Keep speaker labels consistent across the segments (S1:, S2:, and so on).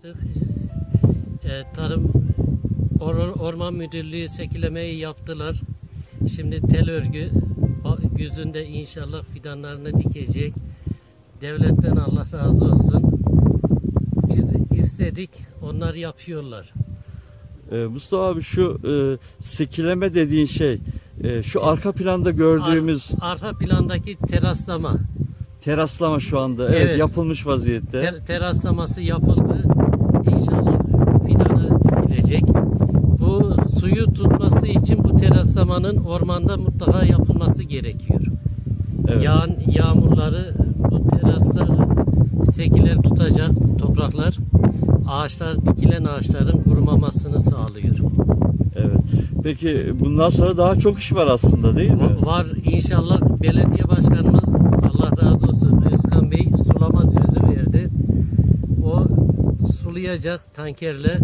S1: Tarım Orman Müdürlüğü sekilemeyi yaptılar. Şimdi tel örgü güzünde inşallah fidanlarını dikecek. Devletten Allah razı olsun. Biz istedik, onlar yapıyorlar.
S2: Mustafa abi şu sekileme dediğin şey şu arka planda gördüğümüz
S1: Arka plandaki teraslama.
S2: Teraslama şu anda evet, yapılmış vaziyette.
S1: Teraslaması yapıldı. İnşallah fidanı dikilecek. Bu suyu tutması için bu teraslamanın ormanda mutlaka yapılması gerekiyor.
S2: Evet.
S1: Yağan yağmurları bu teraslar sekiler tutacak topraklar. Dikilen ağaçların kurumamasını sağlıyor.
S2: Evet. Peki bundan sonra daha çok iş var aslında değil mi?
S1: Var inşallah. Belediye başkanımız Allah razı olsun Özkan Bey sulama sözü verdi. O sulayacak tankerle.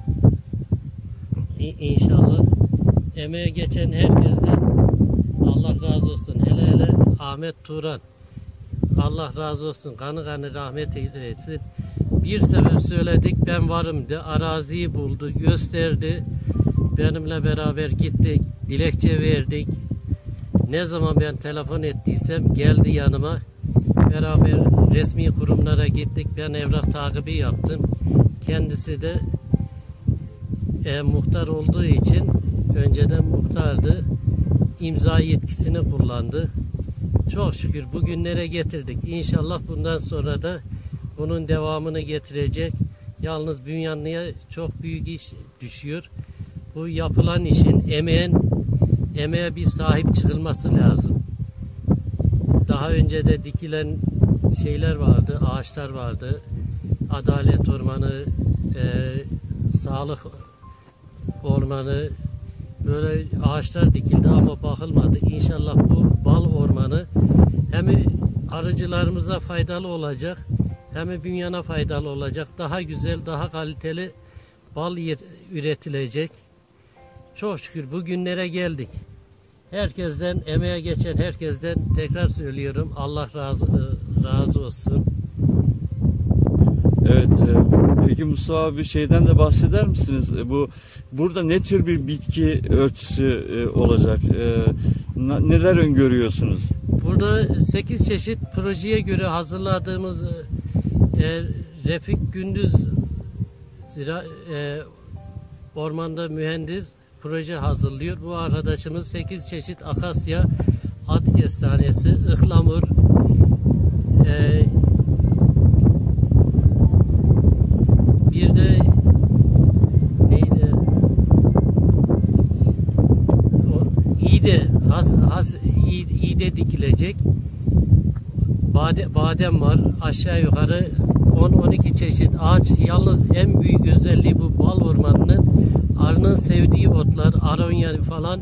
S1: İnşallah. Emeğe geçen herkesten Allah razı olsun. Hele Ahmet Turan. Allah razı olsun. Kanı rahmet eylesin. Bir sefer söyledik, ben varım de, araziyi buldu, gösterdi. Benimle beraber gittik, dilekçe verdik. Ne zaman ben telefon ettiysem geldi yanıma. Beraber resmi kurumlara gittik. Ben evrak takibi yaptım. Kendisi de muhtar olduğu için, önceden muhtardı, imza yetkisini kullandı. Çok şükür bugünlere getirdik. İnşallah bundan sonra da bunun devamını getirecek. Yalnız Bünyanlı'ya çok büyük iş düşüyor. Bu yapılan işin emeğe bir sahip çıkılması lazım. Daha önce de dikilen şeyler vardı, ağaçlar vardı. Adalet Ormanı, Sağlık Ormanı, böyle ağaçlar dikildi ama bakılmadı. İnşallah bu bal ormanı hem arıcılarımıza faydalı olacak, hem bünyana faydalı olacak. Daha güzel, daha kaliteli bal üretilecek. Çok şükür bugünlere geldik. Herkesten, emeğe geçen herkesten tekrar söylüyorum. Allah razı olsun.
S2: Evet. Peki Mustafa abi şeyden de bahseder misiniz? Burada ne tür bir bitki örtüsü olacak? Neler öngörüyorsunuz?
S1: Burada 8 çeşit projeye göre hazırladığımız Refik Gündüz ormanda mühendis proje hazırlıyor. Bu arkadaşımız 8 çeşit akasya, at kestanesi, ıhlamur, bir de neydi? İğde dikilecek. Badem var. Aşağı yukarı 10-12 çeşit ağaç. Yalnız en büyük özelliği bu bal ormanının arının sevdiği otlar, aronya falan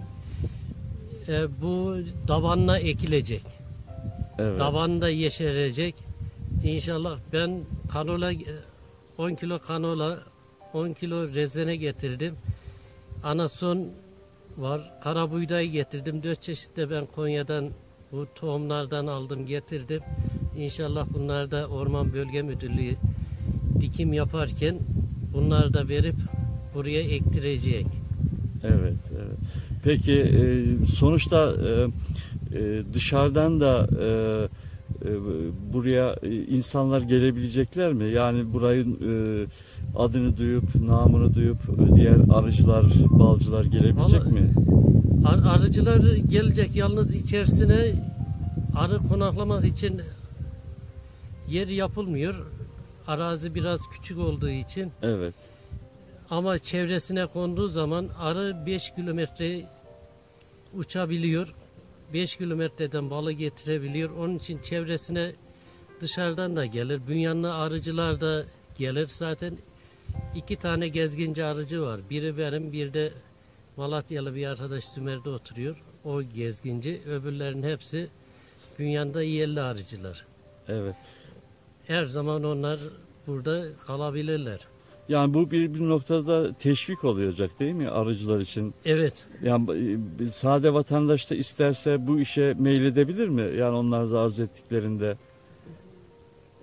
S1: bu dabanına ekilecek.
S2: Evet.
S1: Dabanında yeşerecek. İnşallah ben kanola 10 kilo kanola, 10 kilo rezene getirdim. Anason var. Karabuğday getirdim. 4 çeşit de ben Konya'dan bu tohumlardan aldım, getirdim. İnşallah bunlar da Orman Bölge Müdürlüğü dikim yaparken bunları da verip buraya ektirecek.
S2: Evet, evet. Peki sonuçta dışarıdan da buraya insanlar gelebilecekler mi? Yani burayın adını duyup, namını duyup diğer arıcılar, balcılar gelebilecek mi?
S1: Arıcılar gelecek, yalnız içerisine arı konaklamak için yer yapılmıyor. Arazi biraz küçük olduğu için.
S2: Evet.
S1: Ama çevresine konduğu zaman arı 5 kilometre uçabiliyor. 5 kilometreden balı getirebiliyor. Onun için çevresine dışarıdan da gelir. Bünyanlı arıcılar da gelir. Zaten 2 tane gezginci arıcı var. Biri benim, bir de Malatyalı bir arkadaş Sümer'de oturuyor. O gezginci. Öbürlerin hepsi Bünyan'da yerli arıcılar.
S2: Evet.
S1: Her zaman onlar burada kalabilirler.
S2: Yani bu bir noktada teşvik olacak değil mi arıcılar için?
S1: Evet.
S2: Yani sade vatandaş da isterse bu işe meyledebilir mi? Yani onlar da arzu ettiklerinde.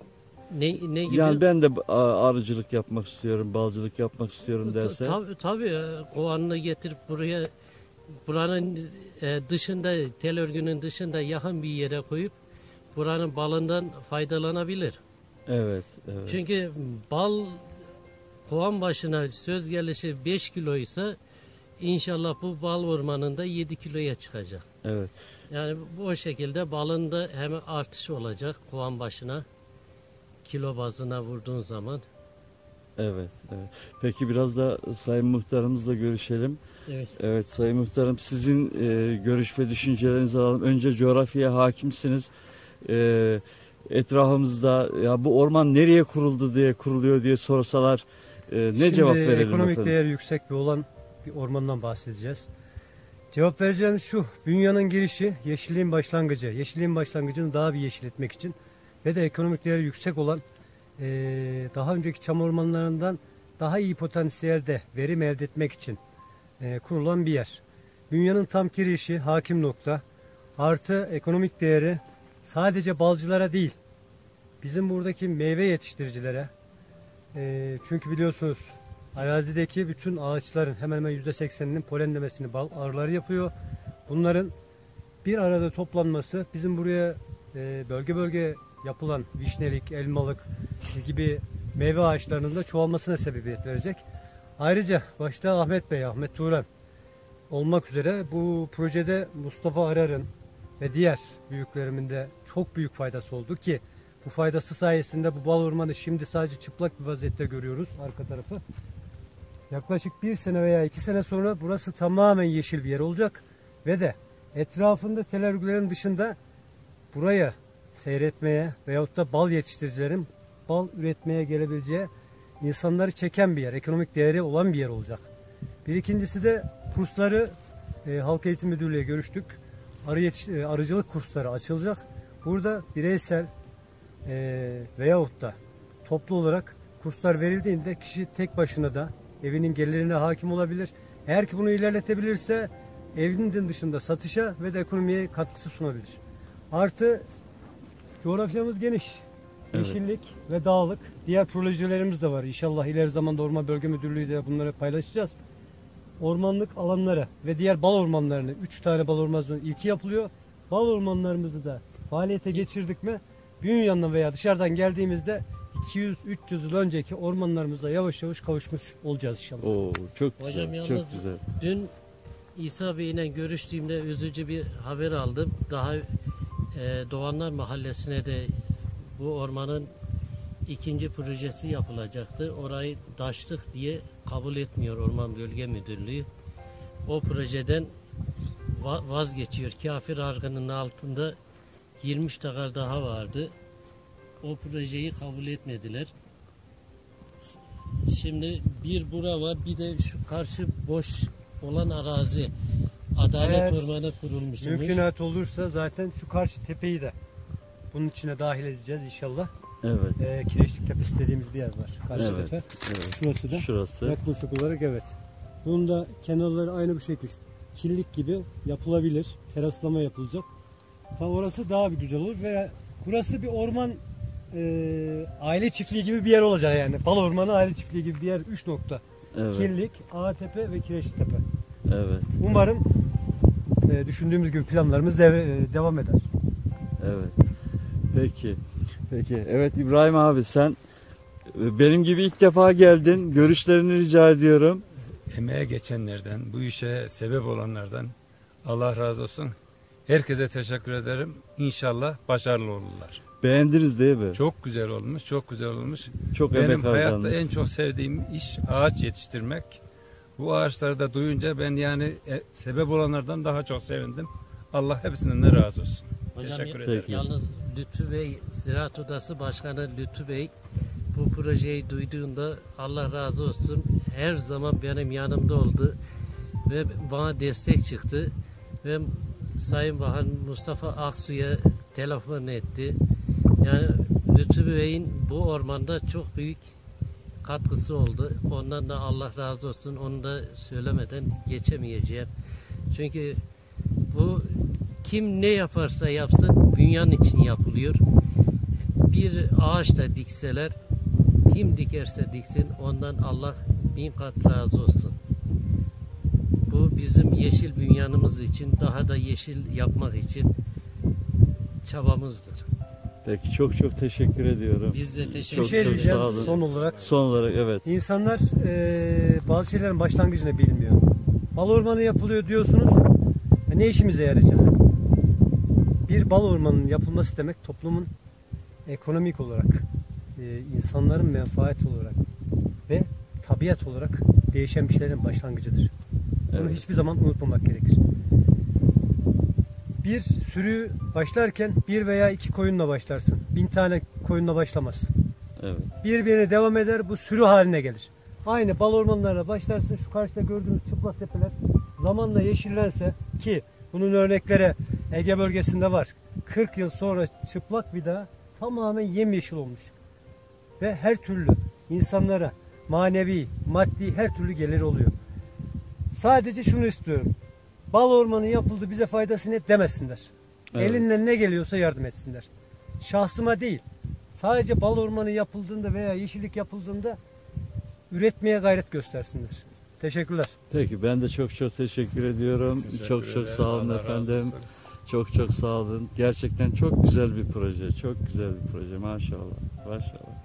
S1: Ne gibi?
S2: Yani ben de arıcılık yapmak istiyorum, balcılık yapmak istiyorum derse.
S1: Tabii kovanını getirip buranın dışında, tel örgünün dışında yakın bir yere koyup buranın balından faydalanabilir.
S2: Evet.
S1: Çünkü bal kovan başına söz gelişi 5 kiloysa inşallah bu bal ormanında 7 kiloya çıkacak.
S2: Evet.
S1: Yani bu şekilde balında hem artış olacak kovan başına kilo bazına vurduğun zaman.
S2: Evet. Peki biraz da Sayın Muhtarımızla görüşelim.
S1: Evet.
S2: Evet Sayın Muhtarım, sizin görüş ve düşüncelerinizi alalım. Önce coğrafyaya hakimsiniz. Etrafımızda ya bu orman nereye kuruluyor diye sorsalar ne cevap verelim
S3: Şimdi ekonomik
S2: efendim?
S3: değeri yüksek bir olan bir ormandan bahsedeceğiz. Cevap vereceğimiz şu: dünyanın girişi, yeşilliğin başlangıcı. Yeşilliğin başlangıcını daha bir yeşil etmek için ve de ekonomik değeri yüksek olan daha önceki çam ormanlarından daha iyi potansiyelde verim elde etmek için kurulan bir yer. Dünyanın tam girişi, hakim nokta, artı ekonomik değeri sadece balcılara değil, bizim buradaki meyve yetiştiricilere, çünkü biliyorsunuz arazideki bütün ağaçların hemen hemen %80'inin polenlemesini bal arıları yapıyor. Bunların bir arada toplanması bizim buraya bölge bölge yapılan vişnelik, elmalık gibi meyve ağaçlarının da çoğalmasına sebebiyet verecek. Ayrıca başta Ahmet Turan olmak üzere bu projede Mustafa Arar'ın ve diğer büyüklerimin de çok büyük faydası oldu ki bu faydası sayesinde bu bal ormanı şimdi sadece çıplak bir vaziyette görüyoruz arka tarafı. Yaklaşık 1 sene veya 2 sene sonra burası tamamen yeşil bir yer olacak ve de etrafında tel örgülerin dışında buraya seyretmeye veyahut da bal yetiştiricilerin bal üretmeye gelebileceği, insanları çeken bir yer, ekonomik değeri olan bir yer olacak. Bir ikincisi de kursları, Halk Eğitim Müdürlüğü'yle görüştük. Arıcılık kursları açılacak. Burada bireysel veyahut da toplu olarak kurslar verildiğinde kişi tek başına da evinin gelirine hakim olabilir. Eğer ki bunu ilerletebilirse evinin dışında satışa ve de ekonomiye katkısı sunabilir. Artı coğrafyamız geniş.
S2: Evet.
S3: Yeşillik ve dağlık. Diğer projelerimiz de var. İnşallah ileri zamanda Orman Bölge Müdürlüğü de bunları paylaşacağız. Ormanlık alanlara ve diğer bal ormanlarını, 3 tane bal ormanının ilki yapılıyor. Bal ormanlarımızı da faaliyete geçirdik mi Bünyan'dan veya dışarıdan geldiğimizde 200-300 yıl önceki ormanlarımıza yavaş yavaş kavuşmuş olacağız inşallah.
S2: Oo, çok
S1: Hocam
S2: güzel,
S1: yalnız
S2: çok güzel.
S1: dün İsa Bey'le görüştüğümde üzücü bir haber aldım. Daha Doğanlar Mahallesi'ne de bu ormanın ikinci projesi yapılacaktı. Orayı taşlık diye kabul etmiyor Orman Bölge Müdürlüğü. O projeden vazgeçiyor. Kafir Argı'nın altında 23 takar daha vardı. O projeyi kabul etmediler. Şimdi bir bura var, bir de şu karşı boş olan arazi. Adalet
S3: Eğer
S1: Ormanı kurulmuş.
S3: mümkünat olursa zaten şu karşı tepeyi de bunun içine dahil edeceğiz inşallah.
S2: Evet.
S3: Kireçlik Tepesi dediğimiz bir yer var. Karşı
S2: Evet,
S3: tepe.
S2: evet.
S3: Şurası da.
S2: Şurası.
S3: Yaklaşık olarak evet. Bunun da kenarları aynı bu şekilde killik gibi yapılabilir. Teraslama yapılacak. Tam orası daha bir güzel olur ve burası bir orman aile çiftliği gibi bir yer olacak yani. Bal ormanı aile çiftliği gibi bir yer. 3 nokta.
S2: Evet.
S3: Killik, Ağatepe ve Kireçlitepe.
S2: Evet.
S3: Umarım düşündüğümüz gibi planlarımız devam eder.
S2: Evet. Peki. Evet İbrahim abi, sen benim gibi ilk defa geldin. Görüşlerini rica ediyorum.
S4: Emeğe geçenlerden, bu işe sebep olanlardan Allah razı olsun. Herkese teşekkür ederim. İnşallah başarılı olurlar.
S2: Beğendiniz değil mi?
S4: Çok güzel olmuş, çok güzel olmuş.
S2: Çok
S4: Benim
S2: emek
S4: hayatta
S2: harcanmış.
S4: en çok sevdiğim iş ağaç yetiştirmek. Bu ağaçları da duyunca ben yani sebep olanlardan daha çok sevindim. Allah hepsinden de razı olsun.
S1: Hocam,
S4: Teşekkür ederim.
S1: yalnız Lütfü Bey, Ziraat Odası Başkanı Lütfü Bey bu projeyi duyduğunda Allah razı olsun her zaman benim yanımda oldu ve bana destek çıktı ve Sayın Bakan Mustafa Aksu'ya telefon etti. Yani Lütfü Bey'in bu ormanda çok büyük katkısı oldu. Ondan da Allah razı olsun. Onu da söylemeden geçemeyeceğim. Çünkü bu kim ne yaparsa yapsın dünyanın için yapılıyor. bir ağaç da dikseler, kim dikerse diksin ondan Allah 1000 kat razı olsun. Bu bizim yeşil dünyanımız için, daha da yeşil yapmak için çabamızdır.
S2: Peki çok teşekkür ediyorum.
S1: Biz de
S3: Bir
S1: teşekkür
S3: şey
S1: ederiz.
S3: diyeceğim
S2: sağ olun.
S3: son olarak.
S2: Son olarak evet.
S3: İnsanlar bazı şeylerin başlangıcını bilmiyor. Bal ormanı yapılıyor diyorsunuz. Ne işimize yarayacak? Bir bal ormanının yapılması demek toplumun ekonomik olarak, insanların menfaat olarak ve tabiat olarak değişen bir şeylerin başlangıcıdır. Bunu
S2: Evet.
S3: hiçbir zaman unutmamak gerekir. Bir sürü başlarken 1 veya 2 koyunla başlarsın. 1000 tane koyunla başlamazsın.
S2: Evet.
S3: Birbirine devam eder, bu sürü haline gelir. Aynı bal ormanlarına başlarsın, şu karşıda gördüğünüz çıplak tepeler zamanla yeşillense, ki bunun örnekleri Ege bölgesinde var. 40 yıl sonra çıplak bir daha tamamen yemyeşil olmuş. Ve her türlü insanlara manevi, maddi her türlü gelir oluyor. Sadece şunu istiyorum. Bal ormanı yapıldı, bize faydası ne demesinler.
S2: Evet.
S3: Elinden ne geliyorsa yardım etsinler. Şahsıma değil. Sadece bal ormanı yapıldığında veya yeşillik yapıldığında üretmeye gayret göstersinler. Teşekkürler.
S2: Peki ben de çok teşekkür ediyorum.
S4: Teşekkür
S2: Çok
S4: ederim.
S2: sağ olun
S4: Allah razı
S2: efendim.
S4: olsun.
S2: Çok sağ olun. Gerçekten çok güzel bir proje. Çok güzel bir proje maşallah. Maşallah.